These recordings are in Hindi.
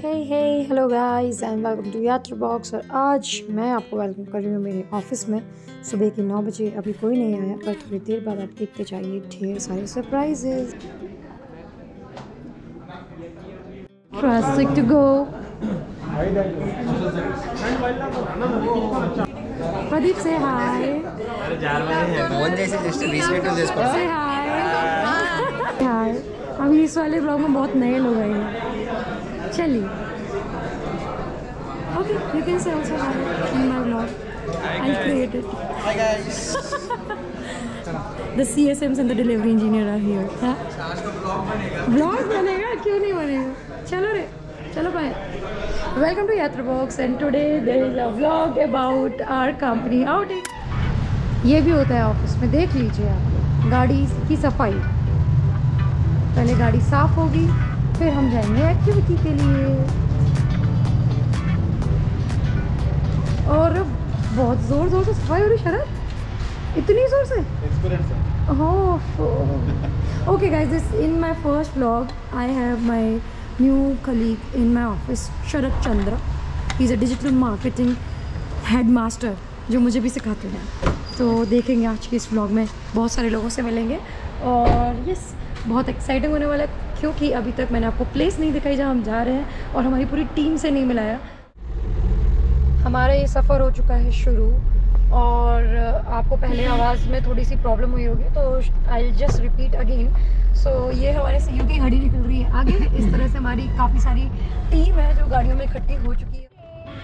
Hello guys and welcome to Yatra Box. और आज मैं आपको वेलकम कर रही हूँ मेरे ऑफिस में। सुबह के 9 बजे अभी कोई नहीं आया, पर थोड़ी देर बाद आप देखते जाइए ढेर सारे surprises. Traffic to go. Pradeep से हाय। से हाय। अभी इस वाले ब्लॉग में बहुत नए लोग आए हैं। चलिए, okay, you can say also hi in my blog. I created. Hi guys. The CSMs and the delivery engineer are here. Blog बनेगा, क्यों नहीं बनेगा। चलो रे, चलो bye. Welcome to Yatra Box and today there is a vlog about our company outing. ये भी होता है ऑफिस में, देख लीजिए आप। गाड़ी की सफाई, पहले गाड़ी साफ होगी, फिर हम जाएंगे एक्टिविटी के लिए। और बहुत ज़ोर ज़ोर से सफाई हो रही। शरद, इतनी ज़ोर से okay guys, this in my first vlog I have my new colleague in my office, Sharad Chandra. He is a digital marketing head master जो मुझे भी सिखाते हैं। तो देखेंगे आज के इस व्लॉग में, बहुत सारे लोगों से मिलेंगे और यस, बहुत एक्साइटिंग होने वाला है, क्योंकि अभी तक मैंने आपको प्लेस नहीं दिखाई जहाँ हम जा रहे हैं और हमारी पूरी टीम से नहीं मिलाया। हमारा ये सफ़र हो चुका है शुरू, और आपको पहले आवाज़ में थोड़ी सी प्रॉब्लम हुई होगी, तो I just repeat again. So ये हमारे सीईओ की गाड़ी निकल रही है आगे। इस तरह से हमारी काफ़ी सारी टीम है जो गाड़ियों में इकट्ठी हो चुकी है।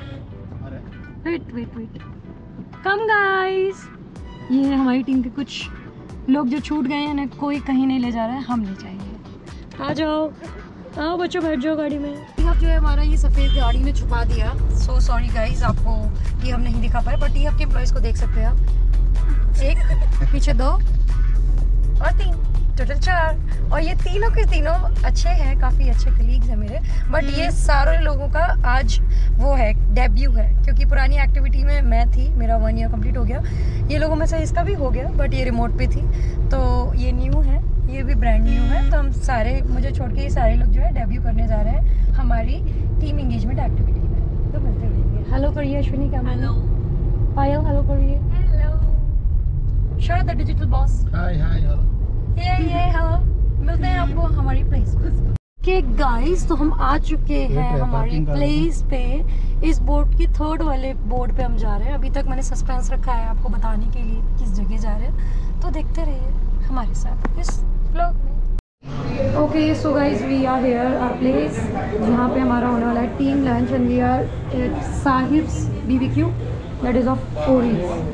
वेट कम गाइस, ये है हमारी टीम के कुछ लोग जो छूट गए हैं ना। कोई कहीं नहीं ले जा रहा है, हम ले जाएंगे। आ जाओ, आओ बच्चों, बैठ जाओ गाड़ी में। अब जो है हमारा ये सफ़ेद गाड़ी ने छुपा दिया। सो सॉरी गाइज, आपको ये हम नहीं दिखा पाए, बट ये आपके एम्प्लॉयज़ को देख सकते हैं आप। एक पीछे 2 और 3, टोटल 4। और ये तीनों के तीनों अच्छे हैं, काफ़ी अच्छे कलीग्स हैं मेरे। बट ये सारे लोगों का आज वो है, डेब्यू है, क्योंकि पुरानी एक्टिविटी में मैं थी, मेरा 1 ईयर कंप्लीट हो गया। ये लोगों में से इसका भी हो गया, बट ये रिमोट पे थी, तो ये न्यू है, ये भी ब्रांड न्यू है। तो हम सारे, मुझे छोड़ के ये सारे लोग जो है डेब्यू करने जा रहे हैं हमारी टीम एंगेजमेंट एक्टिविटी में। तो मिलते रहेंगे। हेलो करिए अश्विनी का। हेलो पायल, हेलो करिए। Hello Sharad the digital boss. Hi hello. ये हेलो, मिलते हैं आपको हमारी प्लेस पे। ओके गाइस, तो हम आ चुके हैं हमारी प्लेस पे। इस बोर्ड की 3rd वाले बोर्ड पे हम जा रहे हैं। अभी तक मैंने सस्पेंस रखा है आपको बताने के लिए किस जगह जा रहे हैं, तो देखते रहिए हमारे साथ इस व्लॉग में। Okay so guys, we are here our place, जहाँ पे हमारा होने वाला है team lunch, and we are at Sahib's BBQ, that is of Orie's.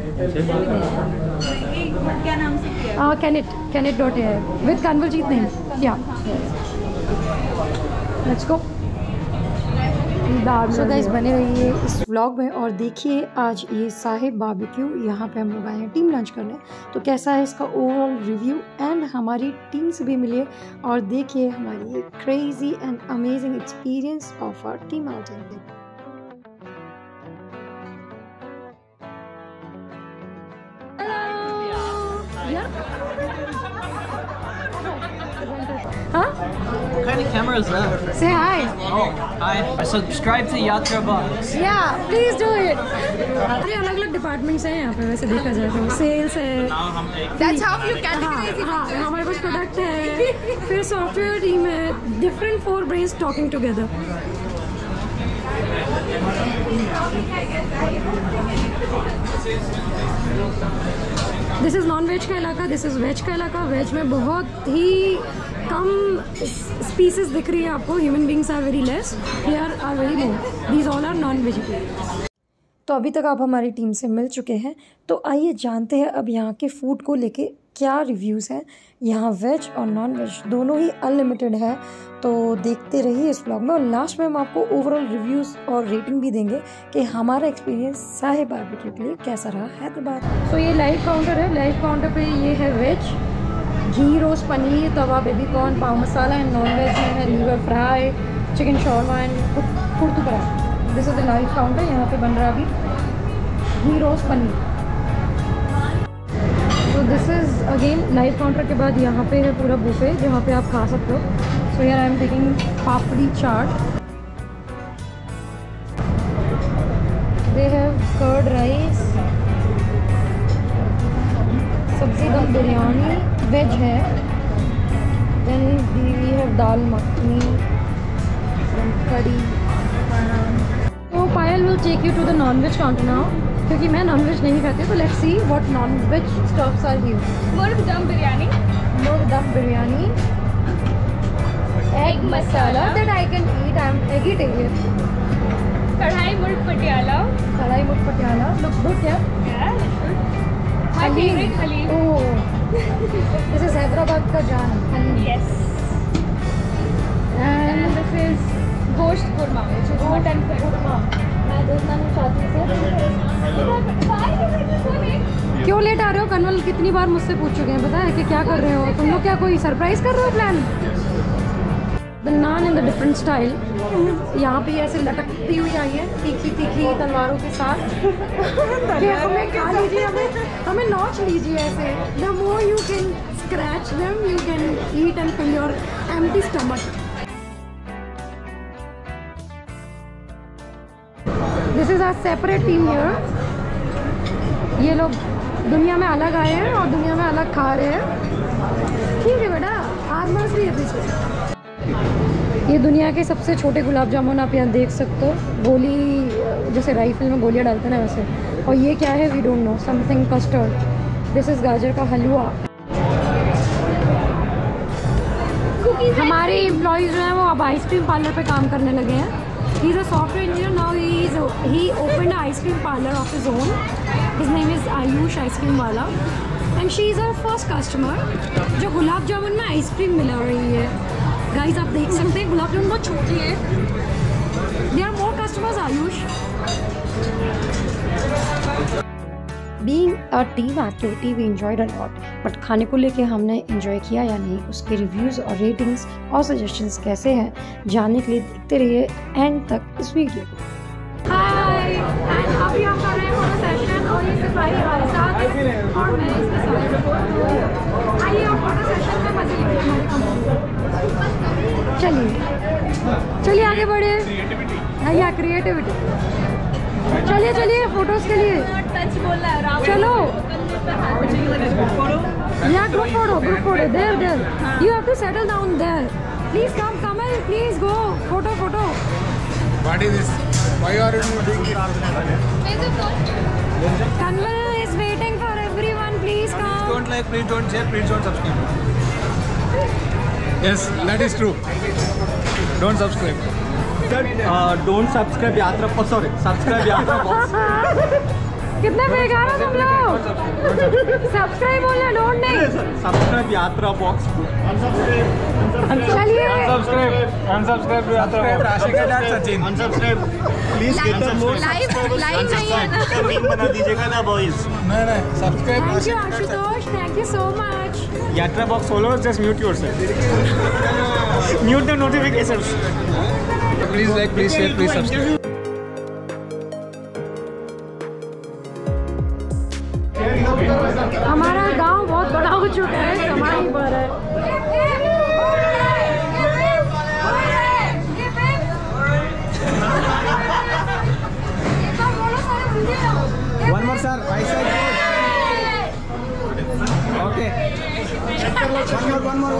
क्या नाम से किया? Kennet.ai with Kanwaljit name. Yeah. Let's go. So guys, बने रहिए इस व्लॉग में और देखिए आज ये साहिब बारबेक्यू, यहाँ पे हम लोग आए हैं टीम लंच करने। तो कैसा है इसका ओवरऑल रिव्यू, एंड हमारी टीम से भी मिलिए और देखिए हमारी ये crazy and amazing experience of our team outing. Huh? What kind of camera is that? Say hi. Oh, hi. Subscribe to Yatra Box. Yeah, please do it. अरे अलग अलग डिपार्टमेंट्स हैं यहाँ पे, वैसे देखा जाए तो सेल्स है। That's how you categorize it. हाँ, हमारे पास प्रोडक्ट है, फिर सॉफ्टवेयर टीम है, different 4 brains talking together. This is non veg का इलाका, दिस इज़ वेज का इलाका। वेज में बहुत ही कम स्पीसीज दिख रही है आपको, human beings are very less, here are very more, these all are non vegetarian. तो अभी तक आप हमारी टीम से मिल चुके हैं, तो आइए जानते हैं अब यहाँ के फूड को लेके क्या रिव्यूज़ हैं। यहाँ वेज और नॉन वेज दोनों ही अनलिमिटेड है, तो देखते रहिए इस ब्लॉग में। और लास्ट में हम आपको ओवरऑल रिव्यूज़ और रेटिंग भी देंगे कि हमारा एक्सपीरियंस साहिब बारबेक्यू के लिए कैसा रहा हैदराबाद। तो ये लाइव काउंटर है, लाइव काउंटर पे ये है veg, ghee roast paneer, tawa baby corn, pav masala, and non veg में है liver fry, chicken shawarma and kothu paratha. This is the live counter, यहाँ पे बन रहा अभी घी रोस्ट पनीर। तो this is again live counter के बाद यहाँ पे है पूरा बुफे जहाँ पे आप खा सकते हो। सो यार I am taking papdi chaat. They have curd rice, sabzi dum biryani, veg है. Then we have dal makhani, then curry. So Payal will take you to the non-veg counter now. क्योंकि मैं नॉन-वेज नहीं खाती, तो let's see what non-veg stuffs are here. Murg dum biryani. Murg dum biryani. Egg masala that I can eat. I am vegetarian. Kadhai murg patiala. Kadhai murg patiala. Looks good, yeah? Yeah, it should. My favorite halim. Oh. This is Hyderabad ka jaan. Halim. Yes. And this is gosht korma, which is mutton korma. मैं दोस्तान शादी से क्यों लेट आ रहे हो? कन्वल कितनी बार मुझसे पूछ चुके हैं, पता है कि क्या कर रहे हो तुम लोग? क्या कोई सरप्राइज कर रहे हो plan? The naan in the different style. यहाँ पे ऐसे लटकती हुई आई है तीखी तीखी तलवारों के साथ. हमें खा लीजिए, हमें नॉच लीजिए ऐसे. The more you can scratch them you can eat and fill your empty stomach. This is our separate team here. ये लोग दुनिया में अलग आए हैं और दुनिया में अलग खा रहे हैं. ठीक है बेटा, आर्मर्स भी है पीछे. ये दुनिया के सबसे छोटे गुलाब जामुन आप यहाँ देख सकते हो. गोली जैसे राइफल में गोलियाँ डालते हैं ना वैसे. और ये क्या है we don't know. Something custard. This is गाजर का हलवा. हमारे एम्प्लॉयज़ जो हैं वो अब आइसक्रीम पार्लर पे काम करने लगे हैं. He is a software engineer now. He opened an ice cream parlor of his own. His name is Ayush Ice Cream Wala, and she is our first customer. जो गुलाब जामुन में आइसक्रीम मिला रही है. Guys आप देख सकते हैं गुलाब जामुन बहुत छोटी है. There are more customers, Ayush. Being a team activity we enjoyed a lot. But खाने को लेके हमने enjoy किया या नहीं, उसके रिव्यूज़ और रेटिंग्स और सजेशंस कैसे हैं जानने के लिए देखते रहिए एंड तक इस वीडियो को. हाय, एंड अभी हम कर रहे हैं फोटो सेशन और ये सिपाही हमारे साथ और मैं इसके साथ. आइए आप फोटो सेशन में मजे लीजिए हमारे कंपनी. चलिए आगे बढ़े. आइए क्रिएटिविटी. चलिए फोटोज के लिए चलो. Yeah, group photo. There. You have to settle down there. Please come, Kamal. Please go. Photo. What is this? Why are you doing this? Kamal is waiting for everyone. Please come. Don't like, please don't share, please don't subscribe. Yes, that is true. Don't subscribe. Don't subscribe Yatra. Oh, sorry. Subscribe Yatra Box. कितने बेकार हो तुम लोग. सब्सक्राइब बोलना, डोंट नहीं. Subscribe Yatra Box. चलिए. Unsubscribe to Yatra Box. Rashika Dad Sachin. Unsubscribe. Please get the most. Live नहीं है ना. Link बना दीजिएगा ना boys. नहीं. Subscribe. Thank you Ashutosh. Thank you so much. Yatra Box followers, just mute yourself. Mute the notifications. Please like, please share, please subscribe. हमारा गांव बहुत बड़ा हो चुका है, समा ही पर है. One more sir, right side. Okay. One more.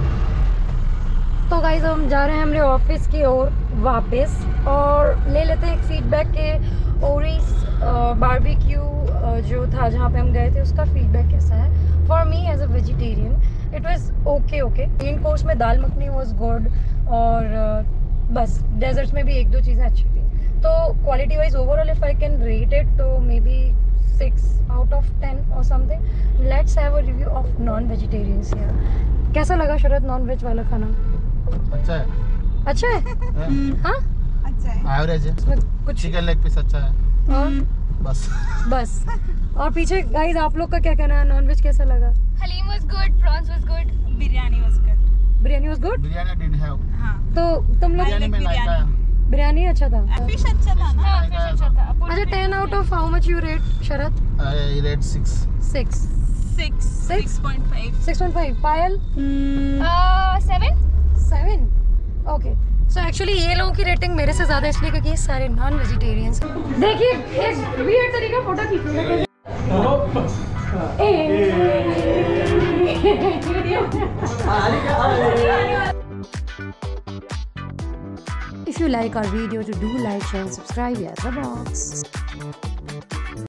तो गाइस हम जा रहे हैं हमारे ऑफिस की ओर वापस और ले लेते हैं एक फीडबैक के. ओरिस बारबेक्यू जो था जहाँ पे हम गए थे उसका फीडबैक कैसा है. For me as a vegetarian it was okay. Main course में दाल मखनी वाज गुड और बस डेजर्ट्स में भी 1-2 चीज़ें अच्छी थी. तो quality wise overall if I can rate it तो maybe 6 out of 10 or something. Let's have a review of non-vegetarians here. कैसा लगा शरद नॉन वेज वाला खाना? अच्छा है. हाँ एवरेज है. उसमें कुछ चिकन लेग पीस अच्छा है और बस. और पीछे गाइस आप लोग का क्या कहना है? नॉन वेज कैसा लगा? Halim was good, prawns was good, biryani was good. Biryani was good. Biryani did have. हाँ. तो तुम लोग बिरयानी में लाइक आया. बिरयानी अच्छा था. Fish अच्छा था ना. हाँ, fish अच्छा था. अच्छा 10 out of how much you rate Sharad? I rate 6. 6.5. 6.5. Payal 7. 7. Okay. So actually ये लोगों की रेटिंग मेरे से ज़्यादा इसलिए क्योंकि ये सारे नॉन वेजिटेरियंस हैं। देखिए एक वियर्ड तरीका फोटो खींचने If you like our video, to do like, share and subscribe. Yes, the box.